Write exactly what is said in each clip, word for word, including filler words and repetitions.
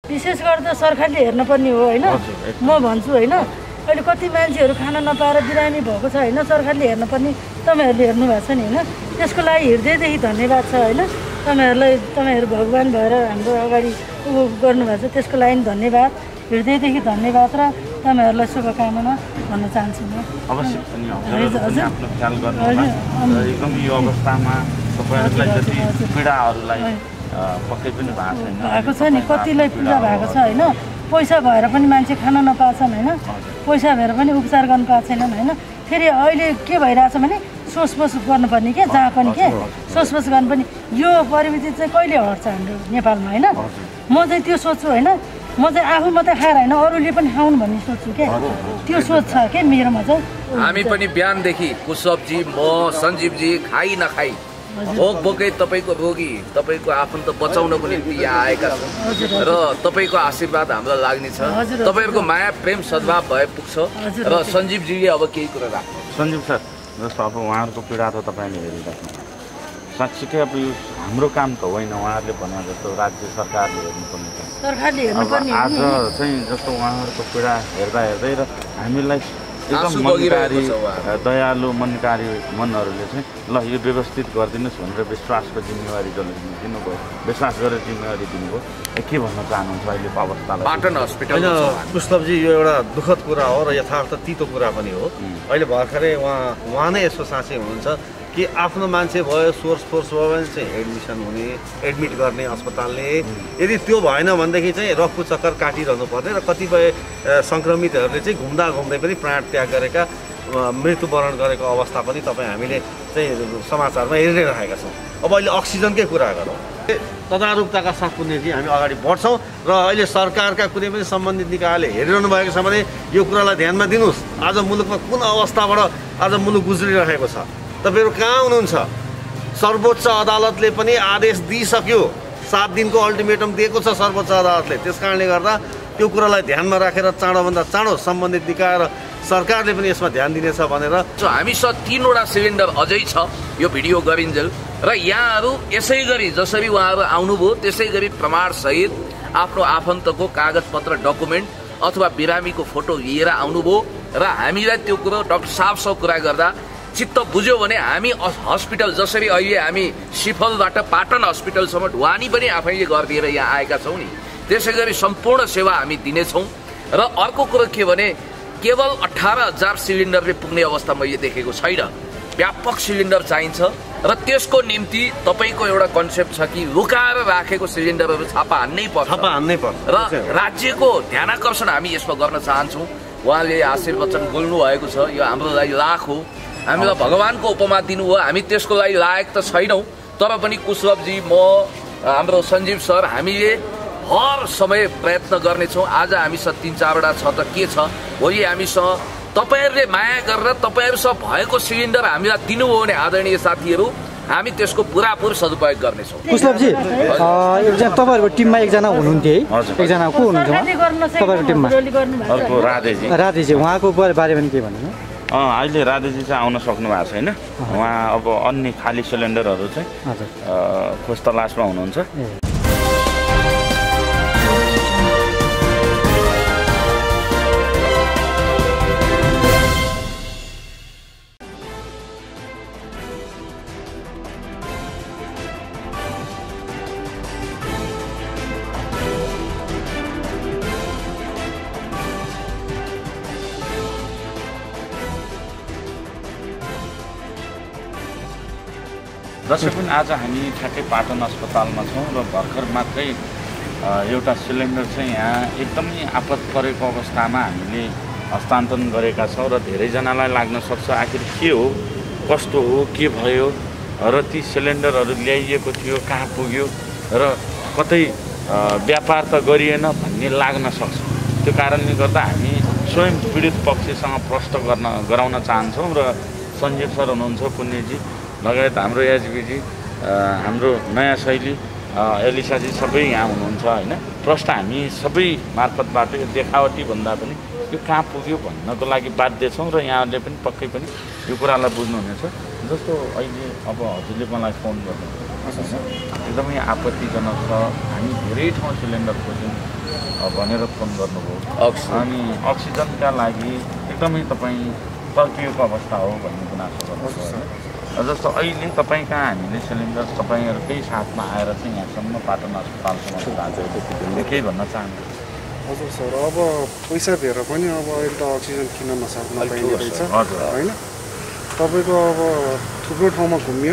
विशेष गरेर त सरकारले हेर्नुपर्ने हो होइन म भन्छु होइन अहिले कति मान्छेहरू खान नपाएर बिरामी भएको छ होइन सरकारले हेर्नुपर्ने तपाईँहरूले हेर्नु भएको छ नि होइन त्यसको लागि हृदयदेखि धन्यवाद छ होइन तपाईँहरूलाई तपाईँहरू भगवान् भएर हाम्रो अगाडि उ गर्नुभएको छ त्यसको लागि धन्यवाद हृदयदेखि धन्यवाद र तपाईँहरूलाई शुभकामना भन्न चाहन्छु म अवश्य पनि आफ्नो ख्याल गर्नु एकदम यो अवस्थामा तपाईँहरूलाई जति पीडाहरूलाई पक्कै पनि भएको छ नि कतिलाई पीडा भएको छ होइन पैसा भएर पनि मान्छे खान नपाएछन् होइन पैसा भएर पनि उपचार गर्न पाएको छैनन् होइन फेरि अहिले के भइरहेछ भने सोचपोच गर्नुपर्ने के जहाँ पनि के सोचपोच गर्नुपर्ने यो प्रविधि चाहिँ कहिले हट्छ हाम्रो नेपालमा होइन म चाहिँ त्यो सोच्छु होइन म चाहिँ आफू मात्रै खाएर होइन अरूले पनि खाउन् भन्ने सोच्छु के त्यो सोच छ के मेरोमा चाहिँ हामी पनि बिहानदेखि कुशवजी म सञ्जीवजी खाइ नखाइ भोक भोकै तपाईँको रोगी तपाईँको आफन्त बचाउनको निम्ति यहाँ आएका छौँ र तपाईँको आशीर्वाद हामीलाई लाग्नेछ तपाईँहरूको माया प्रेम सद्भाव भए पुग्छ र सञ्जीवजीले अब केही कुरा राख्नु सञ्जीव सर जस्तो अब उहाँहरूको पीडा त तपाईँले हेरिराख्नु साँच्चीकै अब यो हाम्रो काम त होइन उहाँहरूले भने जस्तो राज्य सरकारले हेर्नुपर्ने छ सरकारले हेर्नुपर्ने आज चाहिँ जस्तो उहाँहरूको पीडा हेर्दा हेर्दै र हामीलाई एकदम मनकारी दयालु मनकारी मनहरूले चाहिँ ल यो व्यवस्थित गरिदिनुहोस् भनेर विश्वासको जिम्मेवारी जसले दिनुभयो विश्वास गरेर जिम्मेवारी दिनुभयो के भन्न चाहनुहुन्छ अहिलेको अवस्थालाई पाटन हस्पिटल कुशलभजी यो एउटा दुःखद कुरा हो र यथार्थ तितो कुरा पनि हो अहिले भर्खरै उहाँ उहाँ नै यसो साँच्चै हुनुहुन्छ कि आफ्नो मान्छे भयो सोर्स फोर्स भयो भने चाहिँ एडमिसन हुने एडमिट गर्ने अस्पतालले यदि त्यो भएन भनेदेखि चाहिँ रक्फू चक्कर काटिरहनु पर्ने र कतिपय सङ्क्रमितहरूले चाहिँ घुम्दा घुम्दै पनि प्राण त्याग गरेका मृत्युवरण गरेको अवस्था पनि तपाईँ हामीले चाहिँ समाचारमा हेरिरहेका छौँ। अब अहिले अक्सिजनकै कुरा गरौँ तदारुकताका साथ पुण्यजी हामी अगाडि बढ्छौँ र अहिले सरकारका कुनै पनि सम्बन्धित निकायले हेरिरहनु भएको छ भने यो कुरालाई ध्यानमा दिनुहोस्। आज मुलुकमा कुन अवस्थाबाट आज मुलुक गुज्रिरहेको छ तपाईहरु कहाँ हुनुहुन्छ? सर्वोच्च अदालतले पनि आदेश दिइसक्यो, सात दिनको अल्टिमेटम दिएको छ सर्वोच्च अदालतले। त्यसकारणले गर्दा त्यो कुरालाई ध्यानमा राखेर चाँडोभन्दा चाँडो सम्बन्धित निकाय र सरकारले पनि यसमा ध्यान दिनेछ भनेर हामीसँग तीनवटा सिलिन्डर अझै छ यो भिडियो गरिन्जेल र यहाँहरू यसै गरी जसरी उहाँहरू आउनुभयो त्यसै गरी प्रमाण सहित आफ्नो आफन्तको कागजपत्र डकुमेन्ट अथवा बिरामीको फोटो लिएर आउनुभयो र हामीलाई त्यो कुरो डाक्टर साहबसँग कुरा गर्दा चित्त बुझ्यो भने हामी हस्पिटल जसरी अहिले हामी सिफलबाट पाटन हस्पिटलसम्म ढुवानी पनि आफैले गरिदिएर यहाँ आएका छौँ नि, त्यसै गरी सम्पूर्ण सेवा हामी दिनेछौँ। र अर्को कुरो के भने केवल अठारह हजार सिलिन्डरले पुग्ने अवस्था मैले देखेको छैन, व्यापक सिलिन्डर चाहिन्छ र त्यसको निम्ति तपाईँको एउटा कन्सेप्ट छ कि लुकाएर राखेको सिलिन्डरहरू छापा हान्नै पर्छ छापा हान्नै पर्छ र राज्यको ध्यानाकर्षण हामी यसमा गर्न चाहन्छौँ। उहाँले आशीर्वचन बोल्नु भएको छ, यो हाम्रो लागि लाख हो, हामीलाई भगवानको उपमा दिनुभयो, हामी त्यसको लागि लायक त छैनौँ, तर पनि कुशलभजी म हाम्रो सञ्जीव सर हामीले हर समय प्रयत्न गर्नेछौँ। आज हामीसँग तिन चारवटा छ त के छ, भोलि हामीसँग तपाईँहरूले माया गरेर तपाईँहरूसँग भएको सिलिन्डर हामीलाई दिनुभयो भने आदरणीय साथीहरू हामी त्यसको पुरापुर सदुपयोग गर्नेछौँ। कुशलभजी एकजना तपाईँहरूको टिममा एकजना हुनुहुन्थ्यो है, एकजना को हुनुहुन्छ तपाईँको टिममा? अर्को राधेजी राधेजी उहाँको बारेमा के भन्नु? अहिले राधेजी चाहिँ आउन सक्नु भएको छैन, उहाँ अब अन्य खाली सिलिन्डरहरू चाहिँ खोज तलासमा हुनुहुन्छ। जसै पनि आज हामी ठ्याक्कै पाटन अस्पतालमा छौँ र भर्खर मात्रै एउटा सिलिन्डर चाहिँ यहाँ एकदमै आपत परेको अवस्थामा हामीले हस्तान्तरण गरेका छौँ र धेरैजनालाई लाग्न सक्छ आखिर के हो कस्तो हो के भयो र ती सिलिन्डरहरू ल्याइएको थियो कहाँ पुग्यो र कतै व्यापार त गरिएन भन्ने लाग्न सक्छ। त्यो कारणले गर्दा हामी स्वयं पीडित पक्षसँग प्रश्न गर्न गराउन चाहन्छौँ र सञ्जीव सर हुनुहुन्छ, पुण्यजी लगायत हाम्रो एचबीजी, हाम्रो नयाँ शैली एलिसाजी सबै यहाँ हुनुहुन्छ होइन। प्रश्न हामी सबै मार्फतबाट यो देखावटी भन्दा पनि यो कहाँ पुग्यो भन्नको लागि बाध्य छौँ र यहाँहरूले पनि पक्कै पनि यो कुरालाई बुझ्नुहुनेछ। जस्तो अहिले अब हजुरले मलाई फोन गर्नु होइन, एकदमै आपत्तिजनक छ, हामी धेरै ठाउँ सिलिन्डर खोज्यौँ भनेर फोन गर्नुभयो अनि अक्सिजनका लागि एकदमै तपाईँ तर्किएको अवस्था हो भन्ने गुनासो गर्नुभयो जस्तो अहिले तपाईँ कहाँ हामीले सिलिन्डर तपाईँहरूकै साथमा आएर चाहिँ यहाँसम्म पाटन अस्पतालसम्म आएको केही भन्न चाहन्छु हजुर सर अब पैसा भेर पनि अब अहिले त अक्सिजन किन्न नसक्न पाइने रहेछ होइन तपाईँको अब थुप्रो ठाउँमा घुमियो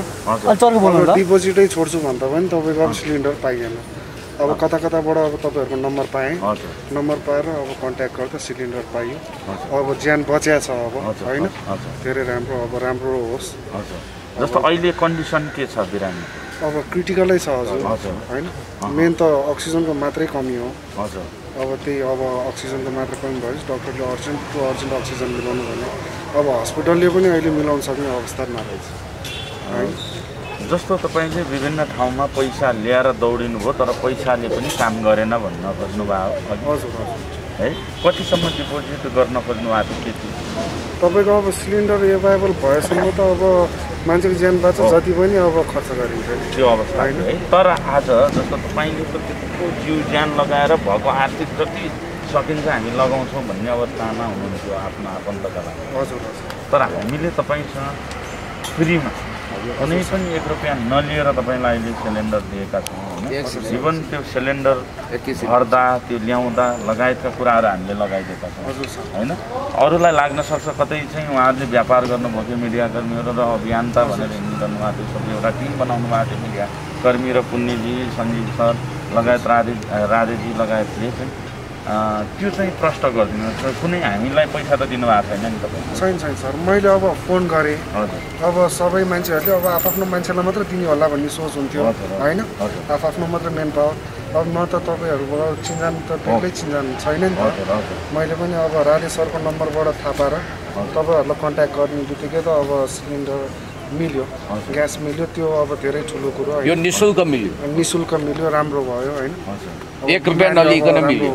डिपोजिटै छोड्छु भन्दा पनि तपाईँको अब सिलिन्डर पाइएन अब कता कताबाट अब तपाईँहरूको नम्बर पाएँ नम्बर पाएर अब कन्ट्याक्ट गर्दा सिलिन्डर पाइयो अब ज्यान बच्या छ अब होइन धेरै राम्रो अब राम्रो होस् जस्तो अहिले कन्डिसन के छ बिरामी अब क्रिटिकलै छ हजुर होइन मेन त अक्सिजनको मात्रै कमी हो हजुर अब त्यही अब अक्सिजनको मात्रै कमी भएपछि डक्टरले अर्जेन्ट टु अर्जेन्ट अक्सिजन मिलाउनु भने अब हस्पिटलले पनि अहिले मिलाउन सक्ने अवस्था नरहेछ है जस्तो तपाईँले विभिन्न ठाउँमा पैसा ल्याएर दौडिनु भयो तर पैसाले पनि काम गरेन भन्न खोज्नुभयो हजुर हजुर है कतिसम्म डिपोजिट गर्न खोज्नु भएको के थियो तपाईँको अब सिलिन्डर एभाइलेबल भएसम्म त अब मान्छेको ज्यान बाँच्छ जति पनि अब खर्च गरिन्छ त्यो अवस्था होइन है तर आज जस्तो तपाईँले त त्यत्रो जिउ ज्यान लगाएर भएको आर्थिक जति सकिन्छ हामी लगाउँछौँ भन्ने अवस्थामा हुनुहुन्थ्यो आफ्नो आफन्तका लागि हजुर तर हामीले तपाईँसँग फ्रीमा कुनै पनि एक रुपियाँ नलिएर तपाईँलाई अहिले सिलिन्डर दिएका छौँ होइन इभन त्यो सिलिन्डर भर्दा त्यो ल्याउँदा लगायतका कुराहरू हामीले लगाइदिएका छौँ होइन अरूलाई लाग्न सक्छ कतै चाहिँ उहाँहरूले व्यापार गर्नुभयो कि मिडियाकर्मीहरू र अभियन्ता भनेर हिँडिरहनु भएको थियो सबै एउटा टिम बनाउनु भएको थियो मिडियाकर्मी र पुण्यजी सञ्जीव सर लगायत राधे राधेजी लगायतले चाहिँ त्यो चाहिँ प्रष्ट गरिदिनु कुनै हामीलाई पैसा त दिनुभएको छैन नि तपाईँ छैन छैन सर मैले अब फोन गरेँ अब सबै मान्छेहरूले अब आफ्नो मान्छेलाई मात्र दिने होला भन्ने सोच हुन्थ्यो होइन आफ्नो मात्र मेन पावर अब म त तपाईँहरूबाट चिन्जान त बेग्लै चिन्जान छैन नि त मैले पनि अब राधे सरको नम्बरबाट थाहा पाएर तपाईँहरूलाई कन्ट्याक्ट गर्ने बित्तिकै त अब सिलिन्डर मिल्यो ग्यास मिल्यो त्यो अब धेरै ठुलो कुरो यो निःशुल्क मिल्यो निःशुल्क मिल्यो राम्रो भयो होइन एक रुपियाँ नलिकन मिल्यो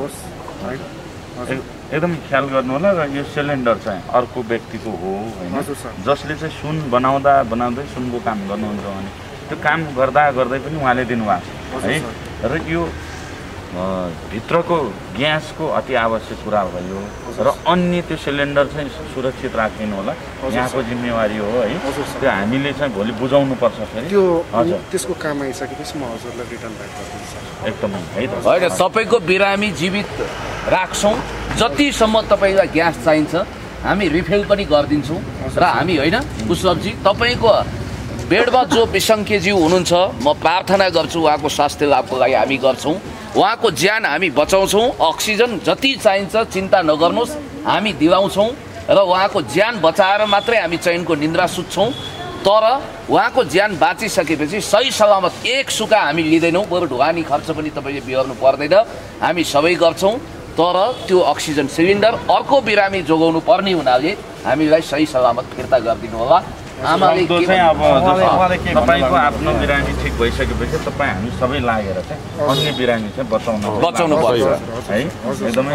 एकदम ख्याल गर्नु होला र यो सिलिन्डर चाहिँ अर्को व्यक्तिको हो होइन जसले चाहिँ सुन बनाउँदा बनाउँदै सुनको काम गर्नुहुन्छ भने त्यो काम गर्दा गर्दै पनि उहाँले दिनुभएको छ है र यो भित्रको ग्यासको अति आवश्यक कुरा भयो र अन्य त्यो सिलिन्डर चाहिँ सुरक्षित राखिदिनु होला यहाँको जिम्मेवारी हो है त्यो हामीले चाहिँ भोलि बुझाउनु पर्छ फेरि त्यो त्यसको काम आइसकेपछि म हजुरलाई रिटर्न ब्याक गरिदिन्छु एकदमै है त होइन सबैको बिरामी जीवित राख्छौँ जतिसम्म तपाईँलाई ग्यास चाहिन्छ हामी रिफिल पनि गरिदिन्छौँ र हामी होइन कुशलजी तपाईँको बेडमा जो विसङ्ख्यज्यू हुनुहुन्छ म प्रार्थना गर्छु उहाँको स्वास्थ्य लाभको लागि हामी गर्छौँ उहाँको ज्यान हामी बचाउँछौँ अक्सिजन जति चाहिन्छ चिन्ता नगर्नुहोस् हामी दिलाउँछौँ र उहाँको ज्यान बचाएर मात्रै हामी चयनको निन्द्रा सुत्छौँ तर उहाँको ज्यान बाँचिसकेपछि सही सलामत एक सुका हामी लिँदैनौँ बरु ढुवानी खर्च पनि तपाईँले बिहोर्नु पर्दैन हामी सबै गर्छौँ तर त्यो अक्सिजन सिलिन्डर अर्को बिरामी जोगाउनु पर्ने हुनाले हामीलाई सही सलामत फिर्ता गरिदिनु होला आमाले चाहिँ अब तपाईँको आफ्नो बिरामी ठिक भइसकेपछि तपाईँ हामी सबै लागेर चाहिँ अन्य बिरामी चाहिँ बचाउनु बचाउनु पर्छ है एकदमै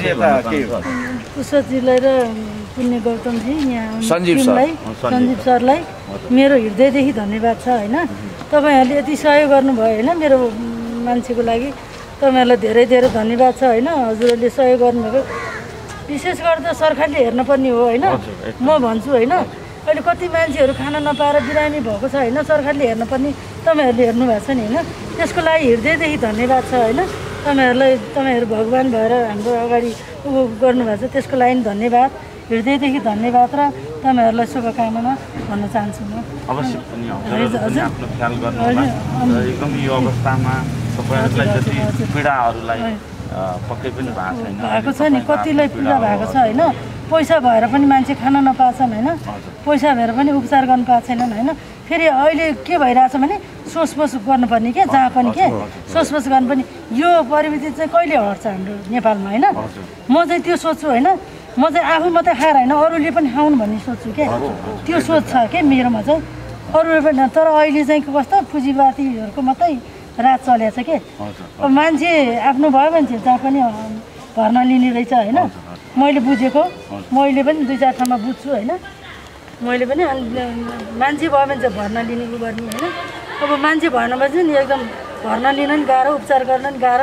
कुशजीलाई र पुण्य गौतमजी यहाँ सञ्जीव टिमलाई सञ्जीव सरलाई मेरो हृदयदेखि धन्यवाद छ होइन तपाईँहरूले यति सहयोग गर्नुभयो होइन मेरो मान्छेको लागि तपाईँहरूलाई धेरै धेरै धन्यवाद छ होइन हजुरहरूले सहयोग गर्नुभएको विशेष गरेर त सरकारले हेर्नुपर्ने हो होइन म भन्छु होइन अहिले कति मान्छेहरू खाना नपाएर बिरामी भएको छ होइन सरकारले हेर्नुपर्ने तपाईँहरूले हेर्नु भएको छ नि होइन त्यसको लागि हृदयदेखि धन्यवाद छ होइन तपाईँहरूलाई तपाईँहरू भगवान् भएर हाम्रो अगाडि उ गर्नुभएको छ त्यसको लागि धन्यवाद हृदयदेखि धन्यवाद र तपाईँहरूलाई शुभकामना भन्न चाहन्छु म अवश्य पनि आफ्नो ख्याल गर्नु एकदम यो अवस्थामा तपाईँहरूलाई जति पीडाहरूलाई पक्कै पनि भएको छैन भएको छ नि कतिलाई पीडा भएको छ होइन पैसा भएर पनि मान्छे खान नपाएछन् होइन पैसा भएर पनि उपचार गर्नु पाएको छैनन् होइन फेरि अहिले के भइरहेछ भने सोचपोच गर्नुपर्ने के जहाँ पनि के सोचपोच गर्नुपर्ने यो प्रविधि चाहिँ कहिले हट्छ हाम्रो नेपालमा होइन म चाहिँ त्यो सोच्छु होइन म चाहिँ आफू मात्रै खाएर होइन अरूले पनि खाउन् भन्ने सोच्छु के त्यो सोच छ के मेरोमा चाहिँ अरूले पनि तर अहिले चाहिँ कस्तो पुँजीवादीहरूको मात्रै रात चलेको छ के अब मान्छे आफ्नो भयो भने चाहिँ जहाँ पनि भर्ना लिने रहेछ होइन मैले बुझेको मैले पनि दुई चार ठाउँमा बुझ्छु होइन मैले पनि मान्छे भयो भने चाहिँ भर्ना लिने उ गर्ने होइन अब मान्छे भएन भने चाहिँ नि एकदम भर्ना लिन नि गाह्रो उपचार गर्न नि गाह्रो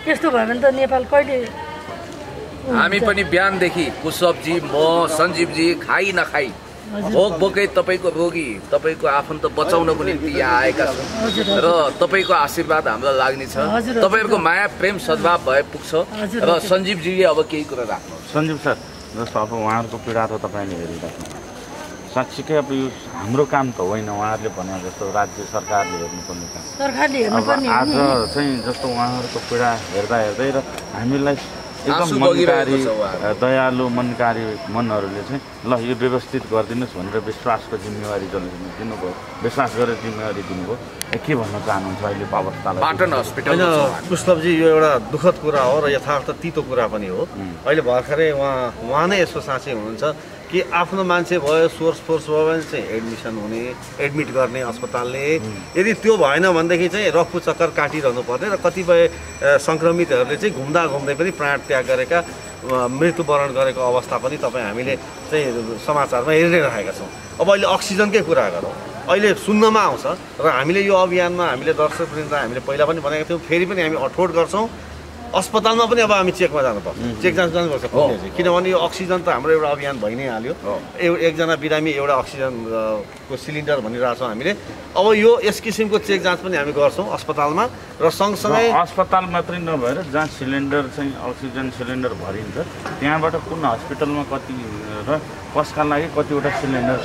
यस्तो भयो भने त नेपाल कहिले हामी पनि बिहानदेखि कुशवजी म सञ्जीवजी खाइ नखाइ भोक भोकै तपाईँको रोगी तपाईँको आफन्त बचाउनको निम्ति यहाँ आएका छौँ र तपाईँको आशीर्वाद हामीलाई लाग्नेछ तपाईँहरूको माया प्रेम सद्भाव भए पुग्छ र सञ्जीवजीले अब केही कुरा राख्नु। सञ्जीव सर जस्तो अब उहाँहरूको पीडा त तपाईँले हेरिराख्नु साँच्चीकै अब यो हाम्रो काम त होइन उहाँहरूले भने जस्तो राज्य सरकारले हेर्नुपर्ने काम सरकारले अब आज चाहिँ जस्तो उहाँहरूको पीडा हेर्दा हेर्दै र हामीलाई एकदम मनकारी दयालु मनकारी मनहरूले चाहिँ ल यो व्यवस्थित गरिदिनुहोस् भनेर विश्वासको जिम्मेवारी दिनुभयो विश्वास गरेर जिम्मेवारी दिनुभयो के भन्न चाहनुहुन्छ अहिले अवस्थालाई? पाटन हस्पिटल होइन कुशलभजी यो एउटा दुःखद कुरा हो र यथार्थ तितो कुरा पनि हो। अहिले भर्खरै उहाँ उहाँ नै यसो साँच्चै हुनुहुन्छ कि आफ्नो मान्छे भयो सोर्स फोर्स भयो भने चाहिँ एडमिसन हुने एडमिट गर्ने अस्पतालले यदि त्यो भएन भनेदेखि चाहिँ रफू चक्कर काटिरहनु पर्ने र कतिपय सङ्क्रमितहरूले चाहिँ घुम्दा घुम्दै पनि प्राण त्याग गरेका मृत्युवरण गरेको अवस्था पनि तपाईँ हामीले चाहिँ समाचारमा हेरिनै राखेका छौँ। अब अहिले अक्सिजनकै कुरा गरौँ अहिले सुन्नमा आउँछ र हामीले यो अभियानमा हामीले दर्शकवृन्द हामीले पहिला पनि भनेका थियौँ फेरि पनि हामी अठोट गर्छौँ अस्पतालमा पनि अब हामी चेकमा जानुपर्छ चेक जाँच जानुपर्छ किनभने यो अक्सिजन त हाम्रो एउटा अभियान भइ नै हाल्यो एकजना बिरामी एउटा अक्सिजनको सिलिन्डर भनिरहेछौँ हामीले अब यो यस किसिमको चेक जाँच पनि हामी गर्छौँ अस्पतालमा र सँगसँगै अस्पताल मात्रै नभएर जहाँ सिलिन्डर चाहिँ अक्सिजन सिलिन्डर भरिन्छ त्यहाँबाट कुन हस्पिटलमा कति र कसका लागि कतिवटा सिलिन्डर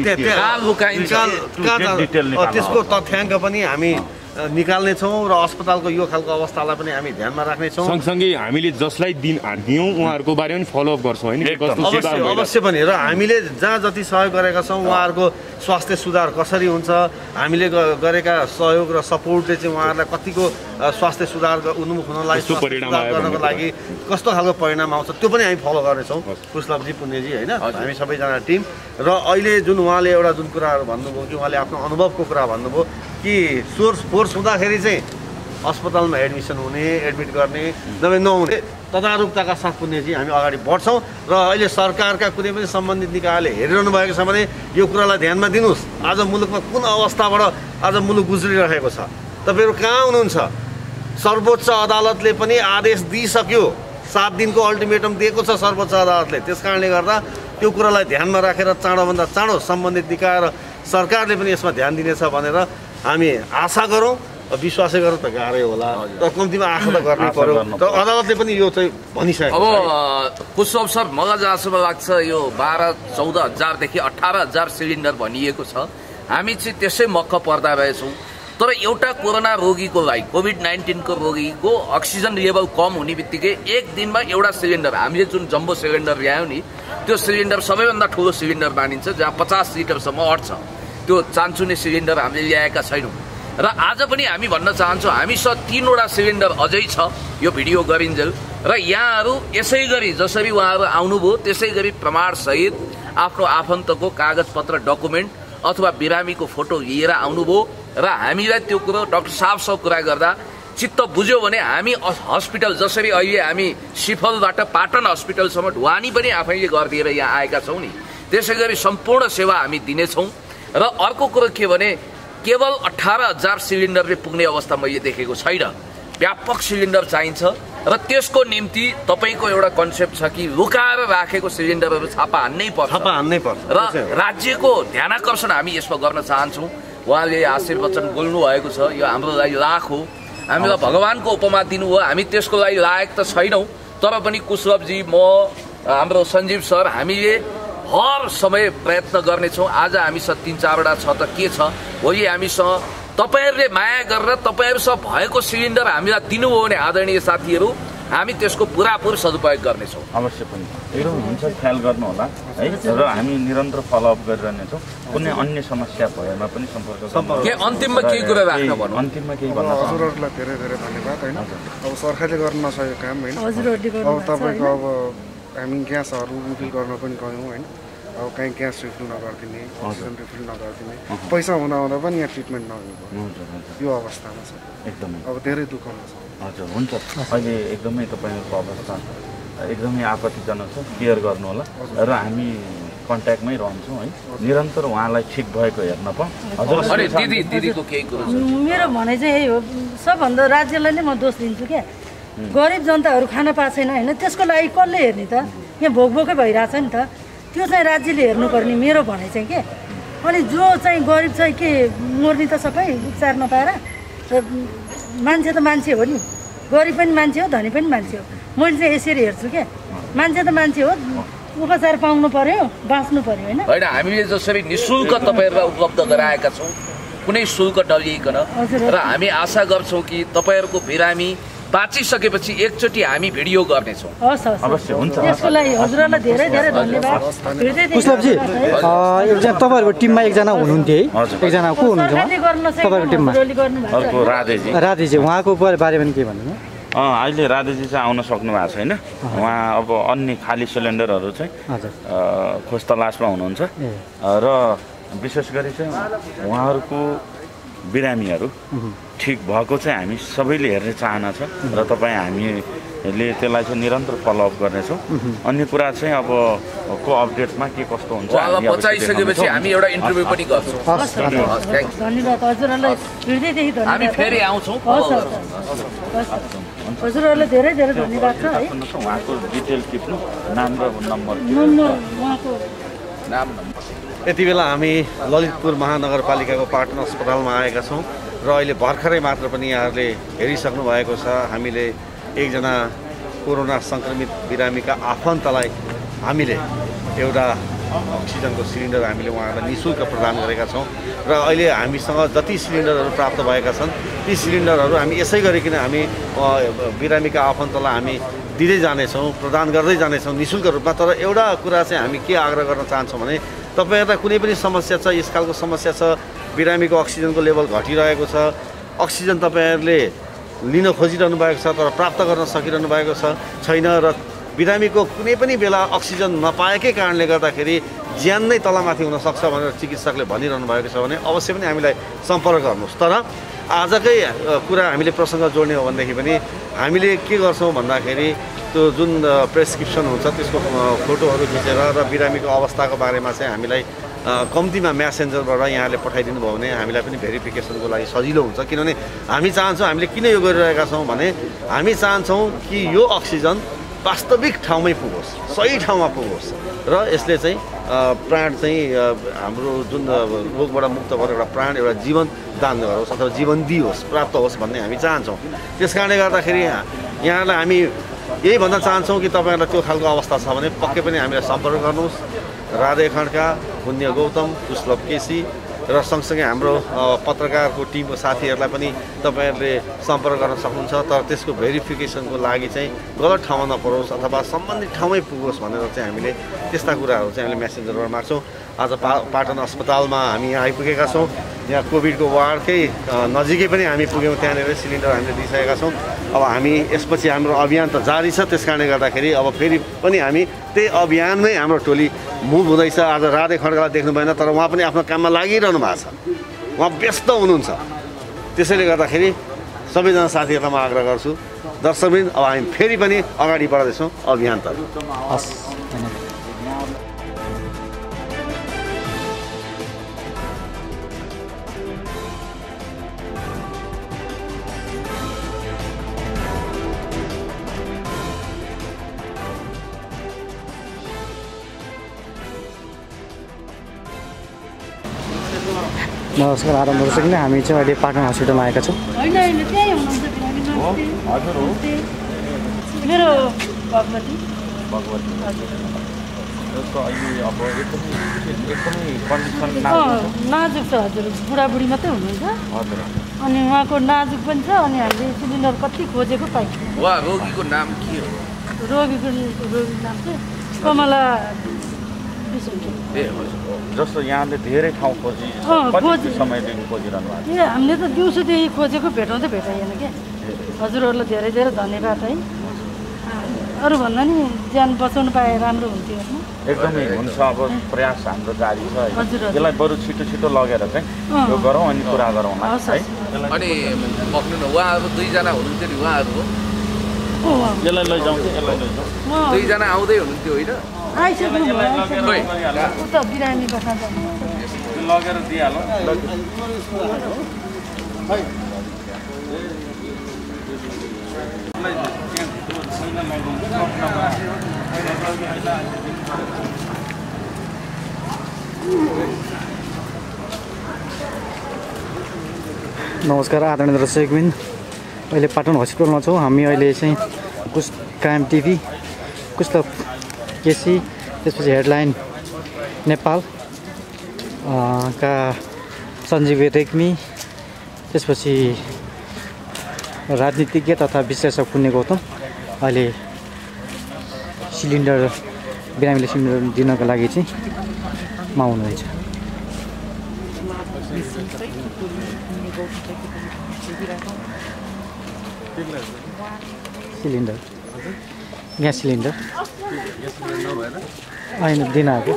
त्यहाँबाट त्यसको तथ्याङ्क पनि हामी निकाल्ने छौँ र अस्पतालको यो खालको अवस्थालाई पनि हामी ध्यानमा राख्नेछौँ। सँगसँगै हामीले जसलाई दिन दियौँ उहाँहरूको बारेमा फलोअप गर्छौँ होइन अवश्य अवश्य पनि र हामीले जहाँ जति सहयोग गरेका छौँ उहाँहरूको स्वास्थ्य सुधार कसरी हुन्छ हामीले गरेका सहयोग र सपोर्टले चाहिँ उहाँहरूलाई कतिको स्वास्थ्य सुधार उन्मुख हुनलाई गर्नको लागि कस्तो खालको परिणाम आउँछ त्यो पनि हामी फलो गर्नेछौँ कुशलभजी पुण्यजी होइन हामी सबैजना टिम र अहिले जुन उहाँले एउटा जुन कुराहरू भन्नुभयो कि उहाँले आफ्नो अनुभवको कुरा भन्नुभयो कि सोर्स फोर्स हुँदाखेरि चाहिँ अस्पतालमा एडमिसन हुने एडमिट गर्ने नभए नहुने तदारुकताका साथ पुण्यजी हामी अगाडि बढ्छौँ र अहिले सरकारका कुनै पनि सम्बन्धित निकायले हेरिरहनु भएको छ भने यो कुरालाई ध्यानमा दिनुहोस् आज मुलुकमा कुन अवस्थाबाट आज मुलुक गुज्रिरहेको छ तपाईँहरू कहाँ हुनुहुन्छ सर्वोच्च अदालतले पनि आदेश दिइसक्यो सात दिनको अल्टिमेटम दिएको छ सर्वोच्च अदालतले त्यस कारणले गर्दा त्यो कुरालाई ध्यानमा राखेर चाँडोभन्दा चाँडो सम्बन्धित निकाय र सरकारले पनि यसमा ध्यान दिनेछ भनेर हामी आशा गरौँ विश्वासै गरौँ त गाह्रै होला तर कम्तीमा आशा त गर्नै पर्यो तर अदालतले पनि यो चाहिँ भनिसक्यो। अब कुशव सर मलाई जहाँसम्म लाग्छ यो बाह्र चौध हजारदेखि अठार हजार सिलिन्डर भनिएको छ हामी चाहिँ त्यसै मक्ख पर्दा रहेछौँ तर एउटा कोरोना रोगीको लागि कोभिड नाइन्टिनको रोगीको अक्सिजन लेभल कम हुने बित्तिकै एक दिनमा एउटा सिलिन्डर हामीले जुन जम्बो सिलिन्डर ल्यायौँ नि त्यो सिलिन्डर सबैभन्दा ठुलो सिलिन्डर मानिन्छ जहाँ पचास लिटरसम्म अट्छ त्यो चान्चुने सिलिन्डर हामीले ल्याएका छैनौँ र आज पनि हामी भन्न चाहन्छौँ हामीसँग तीनवटा सिलिन्डर अझै छ यो भिडियो गरिन्जेल र यहाँहरू यसै गरी जसरी उहाँहरू आउनुभयो त्यसै गरी प्रमाणसहित आफ्नो आफन्तको कागजपत्र डकुमेन्ट अथवा बिरामीको फोटो लिएर आउनुभयो र हामीलाई त्यो कुरो डाक्टर साहबसँग कुरा गर्दा चित्त बुझ्यो भने हामी हस्पिटल जसरी अहिले हामी सिफलबाट पाटन हस्पिटलसम्म ढुवानी पनि आफैले गरिदिएर यहाँ आएका छौँ नि त्यसै गरी सम्पूर्ण सेवा हामी दिनेछौँ र अर्को कुरो के भने केवल अठार हजार सिलिन्डरले पुग्ने अवस्था मैले देखेको छैन व्यापक सिलिन्डर चाहिन्छ र त्यसको निम्ति तपाईँको एउटा कन्सेप्ट छ कि लुकाएर राखेको सिलिन्डरहरू छापा हान्नै पर्छ छापा हान्नै पर्छ र राज्यको ध्यानाकर्षण हामी यसमा गर्न चाहन्छौँ उहाँले आशीर्वचन बोल्नु भएको छ यो हाम्रो लागि लाख हो हामीलाई भगवानको उपमा दिनुभयो हामी त्यसको लागि लायक त छैनौँ तर पनि कुशलभजी म हाम्रो सञ्जीव सर हामीले हर समय प्रयत्न गर्नेछौँ आज हामीसँग तिन चारवटा छ त के छ भोलि हामीसँग तपाईँहरूले माया गरेर तपाईँहरूसँग भएको सिलिन्डर हामीलाई दिनुभयो भने आदरणीय साथीहरू हामी त्यसको पुरापुर सदुपयोग गर्नेछौँ। अवश्य पनि एकदम हुन्छ ख्याल गर्नु होला है र हामी निरन्तर फलोअप गरिरहनेछौँ कुनै अन्य समस्या भएमा पनि सम्पर्क के अन्तिममा केही कुरा राख्न भन्नु अन्तिममा केही भन्न हजुरहरूलाई धेरै धेरै धन्यवाद होइन अब सरकारले गर्न नसकेको काम होइन अब तपाईँको अब हामी ग्यासहरू रिफिल गर्न पनि गयौँ होइन अब कहीँ ग्यास रिफिल नगरिदिने अक्सिजन रिफिल नगरिदिने पैसा हुँदा हुँदा पनि यहाँ ट्रिटमेन्ट नहुनु यो अवस्थामा छ एकदमै अब धेरै दुःखमा छ। हजुर हुन्छ अहिले एकदमै तपाईँको अवस्था एकदमै आपत्तिजनक छ केयर गर्नु होला र हामी कन्ट्याक्टमै रहन्छौँ है निरन्तर उहाँलाई ठिक भएको हेर्न पाऊँ। हजुर दिदी दिदीको केही कुरो मेरो भनाइ चाहिँ यही हो सबभन्दा राज्यलाई नै म दोष दिन्छु क्या गरिब जनताहरू खान पाएको छैन होइन त्यसको लागि कसले हेर्ने त यहाँ भोक भोकै भइरहेछ नि त त्यो चाहिँ राज्यले हेर्नुपर्ने मेरो भनाइ चाहिँ के अनि जो चाहिँ गरिब चाहिँ के मर्ने त सबै उपचार नपाएर मान्छे त मान्छे हो नि गरिब पनि मान्छे हो धनी पनि मान्छे हो मैले चाहिँ यसरी हेर्छु क्या मान्छे त मान्छे हो उपचार पाउनु पर्यो बाँच्नु पर्यो होइन होइन हामीले जसरी निःशुल्क तपाईँहरूलाई उपलब्ध गराएका छौँ कुनै शुल्क नलिइकन र हामी आशा गर्छौँ कि तपाईँहरूको बिरामी बाँचिसकेपछि एकचोटि हामी भिडियो गर्नेछौँ अवश्य हुन्छ त्यसको लागि हजुरहरूलाई धेरै धेरै धन्यवाद कुशलजी एउटा तपाईँहरूको टिममा एकजना हुनुहुन्थ्यो है एकजना को हुनुहुन्छ तपाईँको टिममा अर्को राधेजी राधेजी उहाँको बारेमा के भन्नु अहिले राधेजी चाहिँ आउन सक्नु भएको छैन उहाँ अब अन्य खाली सिलिन्डरहरू चाहिँ खोज तलासमा हुनुहुन्छ र विशेष गरी चाहिँ उहाँहरूको बिरामीहरू ठिक भएको चाहिँ हामी सबैले हेर्ने चाहना छ र तपाईँ हामीले त्यसलाई चाहिँ निरन्तर फलोअप गर्नेछौँ अन्य कुरा चाहिँ अब को अपडेटमा के कस्तो हुन्छ बचाइसकेपछि हामी एउटा इन्टरभ्यू पनि गर्छौँ धन्यवाद हजुरहरूलाई हृदयदेखि धन्यवाद हामी फेरि आउँछौँ हजुरहरूलाई धेरै धेरै धन्यवाद छ है उहाँको डिटेल टिप्नु नाम र नम्बर उहाँको नाम यति बेला हामी ललितपुर महानगरपालिकाको पाटन अस्पतालमा आएका छौँ र अहिले भर्खरै मात्र पनि यहाँहरूले हेरिसक्नु भएको छ हामीले एकजना कोरोना सङ्क्रमित बिरामीका आफन्तलाई हामीले एउटा अक्सिजनको सिलिन्डर हामीले उहाँहरूलाई निःशुल्क प्रदान गरेका छौँ र अहिले हामीसँग जति सिलिन्डरहरू प्राप्त भएका छन् ती सिलिन्डरहरू हामी यसै गरिकन हामी बिरामीका आफन्तलाई हामी दिँदै जानेछौँ प्रदान गर्दै जानेछौँ निःशुल्क रूपमा तर एउटा कुरा चाहिँ हामी के आग्रह गर्न चाहन्छौँ भने तपाईँहरूलाई कुनै पनि समस्या छ यस खालको समस्या छ बिरामीको अक्सिजनको लेभल घटिरहेको छ अक्सिजन तपाईँहरूले लिन खोजिरहनु भएको छ तर प्राप्त गर्न सकिरहनु भएको छ छैन र बिरामीको कुनै पनि बेला अक्सिजन नपाएकै कारणले गर्दाखेरि ज्यान नै तलमाथि हुनसक्छ भनेर चिकित्सकले भनिरहनु भएको छ भने अवश्य पनि हामीलाई सम्पर्क गर्नुहोस् तर आजकै कुरा हामीले प्रसङ्ग जोड्ने हो भनेदेखि पनि हामीले के गर्छौँ भन्दाखेरि त्यो जुन प्रेसक्रिप्सन हुन्छ त्यसको फोटोहरू खिचेर र बिरामीको अवस्थाको बारेमा चाहिँ हामीलाई कम्तीमा म्यासेन्जरबाट यहाँले पठाइदिनु भयो भने हामीलाई पनि भेरिफिकेसनको लागि सजिलो हुन्छ किनभने हामी चाहन्छौँ हामीले किन यो गरिरहेका छौँ भने हामी चाहन्छौँ कि यो अक्सिजन वास्तविक ठाउँमै पुगोस् सही ठाउँमा पुगोस् र यसले चाहिँ प्राण चाहिँ हाम्रो जुन रोगबाट मुक्त भएर एउटा प्राण एउटा जीवन दान गरोस् अथवा जीवन दियोस् प्राप्त होस् भन्ने हामी चाहन्छौँ त्यस कारणले गर्दाखेरि यहाँलाई हामी यही भन्न चाहन्छौँ कि तपाईँहरूलाई त्यो खालको अवस्था छ भने पक्कै पनि हामीलाई सम्पर्क गर्नुहोस् राधे खड्का पुण्य गौतम कुशलभ केसी र सँगसँगै हाम्रो पत्रकारको टिमको साथीहरूलाई पनि तपाईँहरूले सम्पर्क गर्न सक्नुहुन्छ तर त्यसको भेरिफिकेसनको लागि चाहिँ गलत ठाउँमा नपरोस् अथवा सम्बन्धित ठाउँमै पुगोस् भनेर चाहिँ हामीले त्यस्ता कुराहरू चाहिँ हामीले म्यासेन्जरबाट माग्छौँ आज पा पाटन अस्पतालमा हामी यहाँ आइपुगेका छौँ यहाँ कोभिडको वार्डकै नजिकै पनि हामी पुग्यौँ त्यहाँनिर सिलिन्डर हामीले दिइसकेका छौँ अब हामी यसपछि हाम्रो अभियान त जारी छ त्यस कारणले गर्दाखेरि अब फेरि पनि हामी त्यही अभियानमै हाम्रो टोली मुभ हुँदैछ आज राधे खड्कालाई देख्नु भएन तर उहाँ पनि आफ्नो काममा लागिरहनु भएको छ उहाँ व्यस्त हुनुहुन्छ त्यसैले गर्दाखेरि सबैजना साथीहरूलाई म आग्रह गर्छु दर्शकवृन्द अब हामी फेरि पनि अगाडि बढ्दैछौँ अभियानतर्फ हस् नमस्कार आराम गर्छ किन हामी चाहिँ अहिले पाटन हस्पिटलमा आएका छौँ होइन होइन त्यही हुनुहुन्छ हजुर हो मेरो भगवती भगवती जस्तो अहिले अब एकदमै एकदमै कन्डिसन नाजुक छ हजुर बुढाबुढी मात्रै हुनुहुन्छ हजुर अनि उहाँको नाजुक पनि छ अनि हामीले सिलिन्डर कति खोजेको पाइन्छ उहाँ रोगीको नाम के हो रोगीको रोगी नाम चाहिँ कमला ए हजुर जस्तो यहाँले धेरै ठाउँ खोजी कति समयदेखि खोजिरहनु भएको ए हामीले त दिउँसोदेखि खोजेको भेटाउँदै भेटाइएन क्या हजुरहरूलाई धेरै धेरै धन्यवाद है अरू भन्दा नि ज्यान बचाउनु पाए राम्रो हुन्थ्यो होइन एकदमै हुन्छ अब प्रयास हाम्रो जारी छ यसलाई बरु छिटो छिटो लगेर चाहिँ यो गरौँ अनि कुरा गरौँ है अनि पक्नु न उहाँहरू दुईजना हुनुहुन्थ्यो नि उहाँहरू हो यसलाई लैजाउँ कि यसलाई लैजाउँ दुईजना आउँदै हुनुहुन्थ्यो होइन आइसक्नु भयो उता बिरामी बस्न लगेर दिइहालौँ नमस्कार आदरणीय दर्शकबिन, अहिले पाटन हस्पिटलमा छौँ हामी। अहिले चाहिँ Kush crime TV, Kushalabh KC, त्यसपछि हेडलाइन नेपाल का सञ्जीव रेग्मी, त्यसपछि राजनीतिज्ञ तथा विश्लेषक पुण्य गौतम अहिले सिलिन्डर बिरामीले सिलिन्डर दिनको लागि चाहिँ मा हुनुहुन्छ। सिलिन्डर ग्यास सिलिन्डर होइन दिन आएको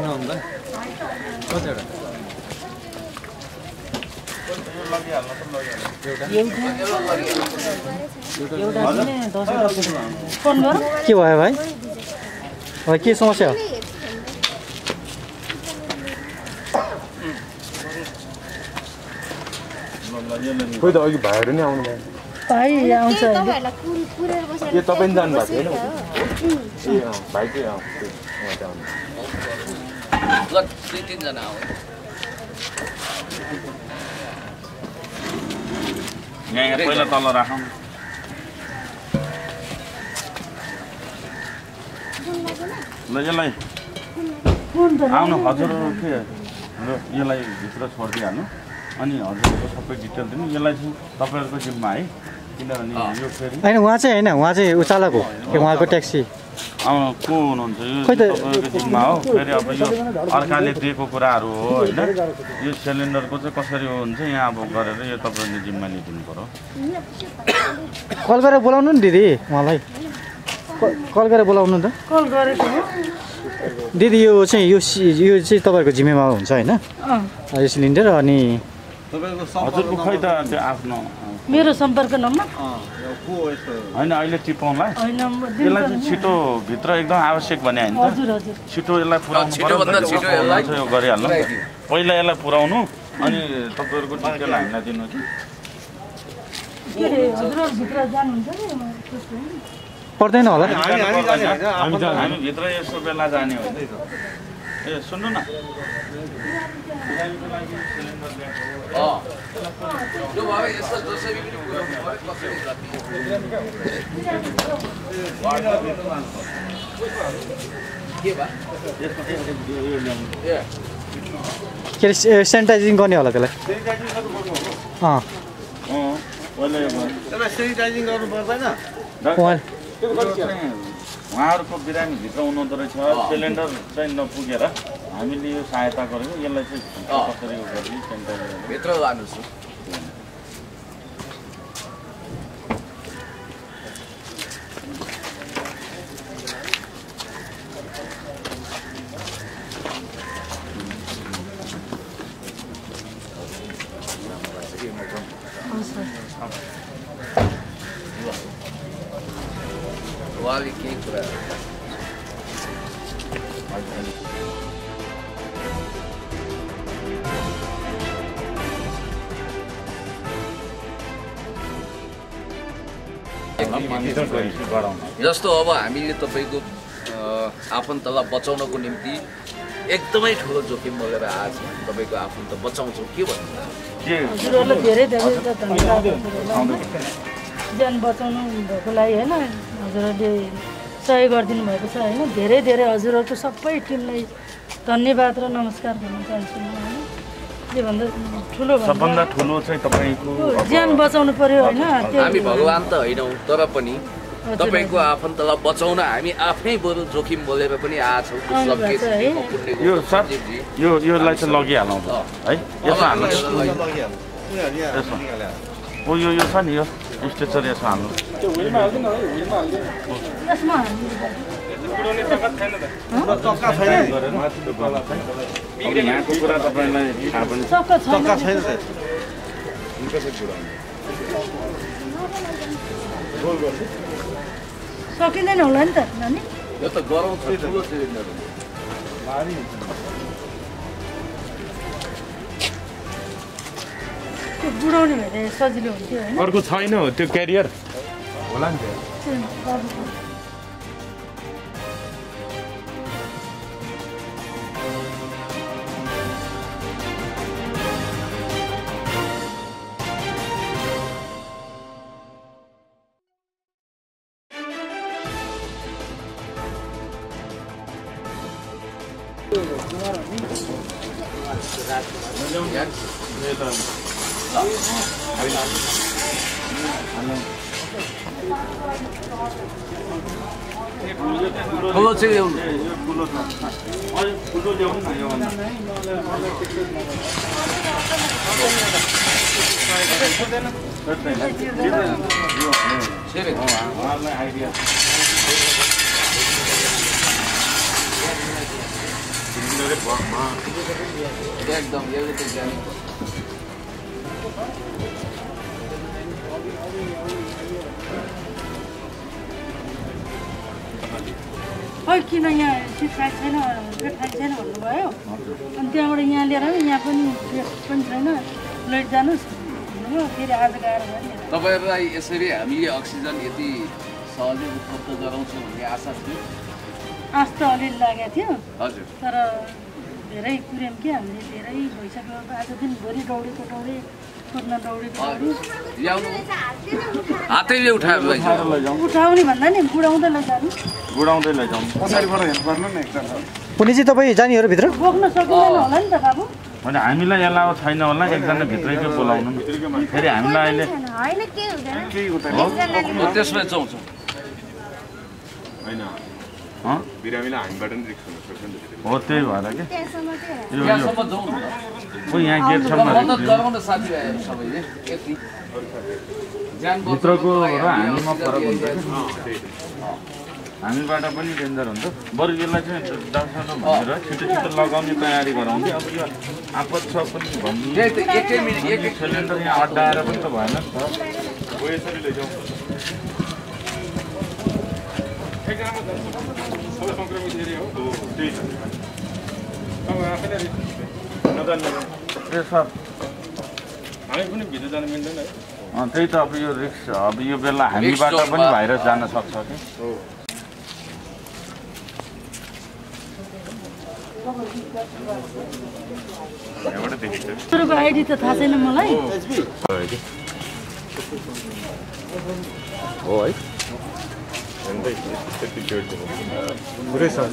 के भयो भाइ? के समस्या हो? खोइ त अघि भाइहरू नि आउनु भयो। भाइ आउँछ यो तपाईँ पनि जानु भएको होइन? भाइ चाहिँ आउँ दुई तिनजना आउनु यहाँ पहिला तल राखौँ। ल यसलाई आउनु हजुर के यसलाई भित्र छोडिदिइहाल्नु अनि हजुरको सबै डिटेल दिनु। यसलाई चाहिँ तपाईँहरूको जिम्मा है, किनभने यो फेरि होइन उहाँ चाहिँ होइन, उहाँ चाहिँ उचालक हो कि उहाँको ट्याक्सी को हुनुहुन्छ यो तपाईँको जिम्मा हो। फेरि अब यो अर्काले दिएको कुराहरू हो होइन। यो सिलिन्डरको चाहिँ कसरी हुन्छ यहाँ अब गरेर यो तपाईँले जिम्मा लिइदिनु पऱ्यो। कल गरेर बोलाउनु नि दिदी, उहाँलाई कल गरेर बोलाउनु त। कल गरेको दिदी यो चाहिँ यो यो चाहिँ तपाईँहरूको जिम्मेमा हुन्छ होइन यो सिलिन्डर? अनि हजुरको खै त त्यो आफ्नो मेरो सम्पर्क नम्बर होइन अहिले टिपाउँलाई यसलाई चाहिँ छिटो भित्र एकदम आवश्यक भने होइन त, छिटो यसलाई पुऱ्याउनु पर्यो। यो गरिहाल्नु पहिला यसलाई पुऱ्याउनु अनि तपाईँहरूको डिटेल हामीलाई दिनु कि पर्दैन होला। हामी भित्र यसो बेला जाने हो। ए सुन्नु न, के अरे सेनिटाइजिङ गर्ने होला त्यसलाई? अँ सेनिटाइजिङ गर्नु पर्दैन। उहाँहरूको बिरामी भित्र हुनुहुँदो रहेछ, सिलिन्डर चाहिँ नपुगेर हामीले यो सहायता गरेको। यसलाई चाहिँ कसरी गर्ने सेनिटाइजर भित्र लानुहोस्। वाली केही कुरा जस्तो अब हामीले तपाईँको आफन्तलाई बचाउनको निम्ति एकदमै ठुलो जोखिम बोलेर आज तपाईँको आफन्त बचाउँछौँ के भन्नु? धेरै धेरै धन्यवाद ज्यान बचाउनु भएको लागि होइन। हजुरहरूले सहयोग गरिदिनु भएको छ होइन। धेरै धेरै हजुरहरूको सबै टिमलाई धन्यवाद र नमस्कार भन्न चाहन्छु म होइन। योभन्दा ठुलो सबभन्दा ठुलो चाहिँ तपाईँको ज्यान बचाउनु पर्यो होइन। हामी भगवान् त होइनौँ, तर पनि तपाईँको आफन्तलाई बचाउन हामी आफै बरु जोखिम बोलेर पनि आछौँ। यो सर यो योलाई चाहिँ लगिहालौँ है, यसो हाल्नु। ओ यो यो छ नि यो स्ट्रेचर यसो हाल्नु। यहाँको कुरा तपाईँलाई थाहा पनि सकिँदैन होला नि त नानी। यो त गरौँ छ ठुलो सिलिन्डर त्यो बुढाउने भएर सजिलो हुन्थ्यो होइन। अर्को छैन हो त्यो क्यारियर होला नि। ठुलो चाहिँ ल्याउनु एकदम खै किन यहाँ सिट खाएको छैन बेड खाएको छैन भन्नुभयो अनि त्यहाँबाट यहाँ लिएर यहाँ पनि बेड पनि छैन लेट जानुहोस् भन्नुभयो फेरि आज गएर तपाईँहरूलाई यसरी हामीले अक्सिजन यति सहजै उपलब्ध गराउँछौँ भन्ने आशा थियो आश त अलिअलि लागेको थियो हजुर तर धेरै कुर्यौँ कि हामीले धेरै भइसक्यो आज दिनभरि दौडेको दौडे कुद्न दौडेको दौडी हातैले उठाएर लैजाउँ उठाउने भन्दा नि बुढाउँदै लैजानु बुढाउँदै लैजाउँ पछाडिबाट हेर्नु पर्नु नि एकजना पुनि चाहिँ तपाईँ जानेहरू भित्र बोक्न सकिँदैन होला नि त बाबु भने हामीलाई एलाउ छैन होला एकजना भित्रैकै बोलाउनु न फेरि हामीलाई अहिले त्यसमा जाउँछ होइन बिरामीलाई हामीबाट नि रिक्स हुन सक्छ नि हो त्यही भएर कि त्यहाँसम्म जाउँ न ऊ यहाँ गेटसम्म मद्दत गराउन साथीभाइहरू सबैले यति भित्रको र हामीमा फरक हुन्छ हामीबाट पनि डेन्जर हुन्छ बरु यसलाई चाहिँ डाक्टरले भनेर छिटो छिटो लगाउने तयारी गराउने अब यो आपत छ पनि भन्ने एकै मिनट एक सिलिन्डर यहाँ अड्डाएर पनि त भएन नि त यसरी लैजाउँ सबै सङ्क्रमित एरिया हो त्यही छ अब आफैले नजान्ने ए सर हामी पनि भित्र जानु मिल्दैन है त्यही त अब यो रिक्स अब यो बेला हामीबाट पनि भाइरस जान सक्छ कि यहाँबाट देखिन्छ तपाईँको आइडी त थाहा छैन मलाई हो है पुरै छ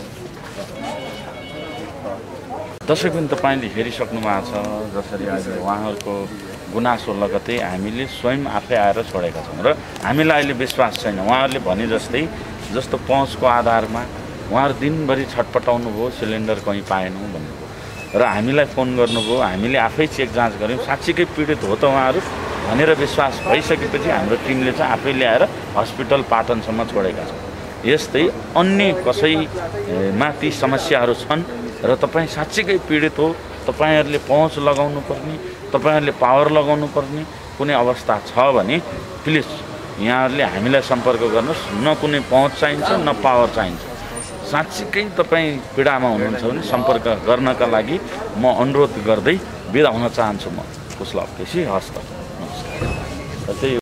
दर्शक पनि तपाईँले हेरिसक्नु भएको छ जसरी आज उहाँहरूको गुनासो लगतै हामीले स्वयं आफै आएर छोडेका छौँ र हामीलाई अहिले विश्वास छैन उहाँहरूले भने जस्तै जस्तो पहुँचको आधारमा उहाँहरू दिनभरि छटपटाउनु भयो सिलिन्डर कहीँ पाएनौँ भन्नुभयो र हामीलाई फोन गर्नुभयो हामीले आफै चेक जाँच गऱ्यौँ साँच्चीकै पीडित हो त उहाँहरू भनेर विश्वास भइसकेपछि हाम्रो टिमले चाहिँ आफै ल्याएर हस्पिटल पाटनसम्म छोडेका छौँ यस्तै अन्य कसैमा ती समस्याहरू छन् र तपाईँ साँच्चीकै पीडित हो तपाईँहरूले पहुँच लगाउनु पर्ने तपाईँहरूले पावर लगाउनु पर्ने कुनै अवस्था छ भने प्लिज यहाँहरूले हामीलाई सम्पर्क गर्नुहोस् न कुनै पहुँच चाहिन्छ न पावर चाहिन्छ साँच्चीकै तपाईँ पीडामा हुनुहुन्छ भने सम्पर्क गर्नका लागि म अनुरोध गर्दै बिदा हुन चाहन्छु म कुशलभ केसी हस्त नमस्कार।